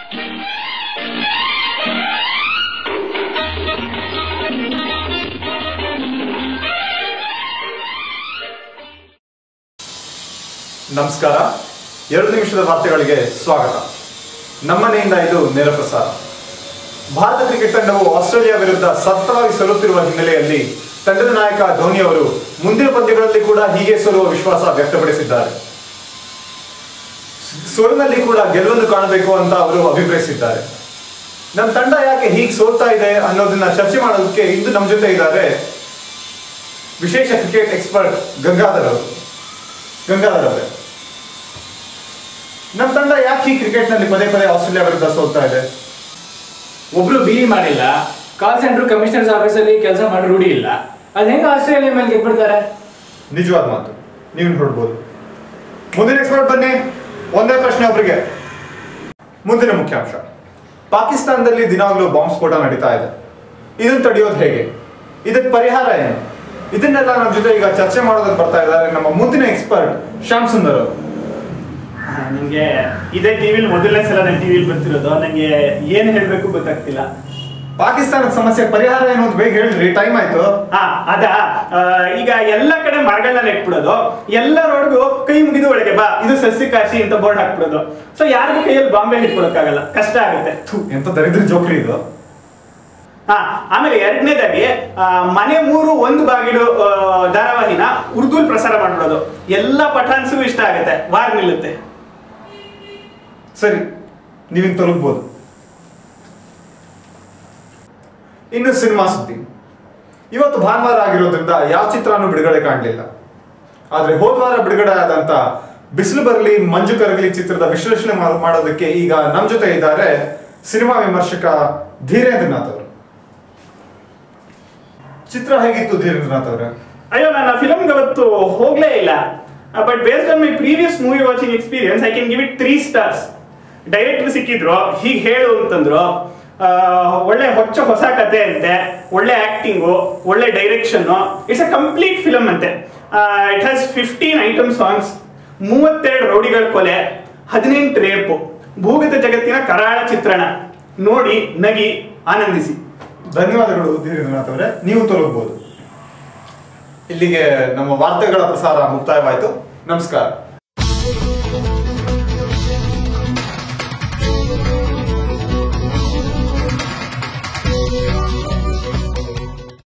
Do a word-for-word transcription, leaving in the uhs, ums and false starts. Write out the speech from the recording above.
ನಮಸ್ಕಾರ. ಎರಡು ನಿಮಿಷದ ವಾರ್ತೆಗಳಿಗೆ ಸ್ವಾಗತ. ನಮ್ಮನೆಯಿಂದ ಇದು ನೇರ ಪ್ರಸಾರ. ಭಾರತ ಕ್ರಿಕೆಟ್ ತಂಡವು ಆಸ್ಟ್ರೇಲಿಯಾ ವಿರುದ್ಧ ಸತತವಾಗಿ ಸೋಲುತ್ತಿರುವ ಹಿನ್ನೆಲೆಯಲ್ಲಿ ತಂಡದ ನಾಯಕ ಧೋನಿ ಅವರು ಮುಂದಿನ ಪಂದ್ಯಗಳಲ್ಲಿ ಕೂಡ ಹೀಗೆ ಸೋಲುವ ವಿಶ್ವಾಸ ವ್ಯಕ್ತಪಡಿಸಿದ್ದಾರೆ. ಸೋಲಿನಲ್ಲಿ ಕೂಡ ಗೆಲುವನ್ನು ಕಾಣಬೇಕು ಅಂತ ಅವರು ಅಭಿಪ್ರಾಯಿಸಿದ್ದಾರೆ. ನಮ್ಮ ತಂಡ ಯಾಕೆ ಹೀಗೆ ಸೋಲ್ತಾ ಇದೆ ಅನ್ನೋದನ್ನ ಚರ್ಚೆ ಮಾಡೋದಕ್ಕೆ ಇಂದು ನಮ್ಮ ಜೊತೆ ಇದ್ದಾರೆ ವಿಶೇಷ ಕ್ರಿಕೆಟ್ ಎಕ್ಸ್ಪರ್ಟ್ ಗಂಗಾಧರ್ ಅವರು. ಗಂಗಾಧರ್ ಅವರೇ, ನಮ್ಮ ತಂಡ ಯಾಕೆ ಈ ಕ್ರಿಕೆಟ್ ನಲ್ಲಿ ಪದೇ ಪದೇ ಆಸ್ಟ್ರೇಲಿಯಾ ವಿರುದ್ಧ ಸೋಲ್ತಾ ಇದೆ? ಒಬ್ರು ಬಿಇ ಮಾಡಿಲ್ಲ, ಕಾಲ್ ಸೆಂಟರ್ ಕಮಿಷನರ್ಸ್ ಆಫೀಸ್ ಅಲ್ಲಿ ಕೆಲಸ ಮಾಡಿ ರೂಢಿ ಇಲ್ಲ, ಅದ್ ಹೆಂಗ ಆಸ್ಟ್ರೇಲಿಯಾ ಮೇಲೆ ಗೆದ್ಬಿಡ್ತಾರೆ? ನಿಜವಾದ ಮಾತು, ನೀವು ಹೊರಡ್ಬೋದು. ಮುಂದಿನ ಎಕ್ಸ್ಪರ್ಟ್ ಬನ್ನಿ. ಒಂದೇ ಪ್ರಶ್ನೆ ಒಬ್ಬರಿಗೆ. ಮುಂದಿನ ಮುಖ್ಯಾಂಶ, ಪಾಕಿಸ್ತಾನದಲ್ಲಿ ದಿನಾಗ್ಲೂ ಬಾಂಬ್ ಸ್ಫೋಟ ನಡೀತಾ ಇದೆ. ಇದನ್ನು ತಡೆಯೋದು ಹೇಗೆ? ಇದಕ್ಕೆ ಪರಿಹಾರ ಏನು? ಇದನ್ನೆಲ್ಲ ನಮ್ಮ ಜೊತೆ ಈಗ ಚರ್ಚೆ ಮಾಡೋದಕ್ಕೆ ಬರ್ತಾ ಇದ್ದಾರೆ ನಮ್ಮ ಮುಂದಿನ ಎಕ್ಸ್ಪರ್ಟ್ ಶ್ಯಾಮ್ ಸುಂದರ್ ಅವರು. ನಿಮ್ಗೆ ಇದೇ ಟಿವಿಲಿ ಮೊದಲನೇ ಸಲ ನಾನು ಟಿವಿಲಿ ಬರ್ತಿರೋದು, ನಂಗೆ ಏನ್ ಹೇಳ್ಬೇಕು ಗೊತ್ತಾಗ್ತಿಲ್ಲ. ಪಾಕಿಸ್ತಾನದ ಸಮಸ್ಯೆ ಪರಿಹಾರ ಏನು ಅಂತ ಬೇಗ ಹೇಳ್ರಿ, ಟೈಮ್ ಆಯ್ತು. ಹಾ ಅದ ಈಗ ಎಲ್ಲ ಕಡೆ ಮರಗಳನ್ನ ನೆಟ್ಬಿಡೋದು, ಎಲ್ಲರೊಳಗೂ ಕೈ ಮುಗಿದು ಒಳಗೆ ಬಾ ಇದು ಸಸ್ಯಕಾಶಿ ಅಂತ ಬೋರ್ಡ್ ಹಾಕ್ಬಿಡೋದು. ಸೊ ಯಾರಿಗೂ ಕೈಯಲ್ಲಿ ಬಾಂಬೆ ಹಿಡ್ಕೊಳಕ್ಕಾಗಲ್ಲ, ಕಷ್ಟ ಆಗುತ್ತೆ. ಎಂತ ದರಿದ್ರ ಜೋಕ್ರಿ ಇದು. ಹಾ ಆಮೇಲೆ ಎರಡನೇದಾಗಿ ಮನೆ ಮೂರು ಒಂದು ಬಾಗಿಲು ಧಾರಾವಾಹಿನ ಉರ್ದುಲ್ ಪ್ರಸಾರ ಮಾಡ್ಬಿಡೋದು. ಎಲ್ಲ ಪಠಾನ್ಸು ಇಷ್ಟ ಆಗುತ್ತೆ, ವಾರ್ ನಿಲ್ಲುತ್ತೆ. ಸರಿ, ನೀವಿನ್ ತೊಲಗ್ಬೋದು. ಇನ್ನು ಸಿನಿಮಾ ಸುದ್ದಿ. ಇವತ್ತು ಭಾನುವಾರ ಆಗಿರೋದ್ರಿಂದ ಯಾವ ಚಿತ್ರನೂ ಬಿಡುಗಡೆ ಕಾಣಲಿಲ್ಲ. ಆದ್ರೆ ಹೋದ್ವಾರ ಬಿಡುಗಡೆ ಆದಂತ ಬಿಸಿಲು ಬರಲಿ ಮಂಜು ಕರಗಲಿ ಚಿತ್ರದ ವಿಶ್ಲೇಷಣೆ ಮಾಡೋದಕ್ಕೆ ಈಗ ನಮ್ಮ ಜೊತೆ ಇದ್ದಾರೆ ಸಿನಿಮಾ ವಿಮರ್ಶಕ ಧೀರೇಂದ್ರನಾಥ್ ಅವರು. ಚಿತ್ರ ಹೇಗಿತ್ತು ಧೀರೇಂದ್ರನಾಥ್ ಅವರೇ? ಅಯ್ಯೋ, ನಾನು ಆ ಫಿಲಮ್ಗೆ ಅವತ್ತು ಹೋಗ್ಲೇ ಇಲ್ಲ. But based on my previous movie watching experience I can give it three stars. Director ಸಿಕ್ಕಿದ್ರು, ಹೀಗೆ ಹೇಳು ಅಂತಂದ್ರು. ಒಳ್ಳೆ ಹೊಚ್ಚ ಹೊಸ ಕತೆ ಅಂತೆ, ಒಳ್ಳೆ ಆಕ್ಟಿಂಗು, ಒಳ್ಳೆ direction. It's a complete film ಅಂತೆ. It has fifteen item songs, ಮೂವತ್ತೆರಡು ರೌಡಿಗಳ ಕೊಲೆ, ಹದಿನೆಂಟು ರೇಪು, ಭೂಗತ ಜಗತ್ತಿನ ಕರಾಳ ಚಿತ್ರಣ. ನೋಡಿ, ನಗಿ, ಆನಂದಿಸಿ. ಧನ್ಯವಾದಗಳು ಧೀರೇಂದ್ರನಾಥ್ ಅವರೇ, ನೀವು ತೊಲಗಬಹುದು. ಇಲ್ಲಿಗೆ ನಮ್ಮ ವಾರ್ತೆಗಳ ಪ್ರಸಾರ ಮುಕ್ತಾಯವಾಯಿತು. ನಮಸ್ಕಾರ.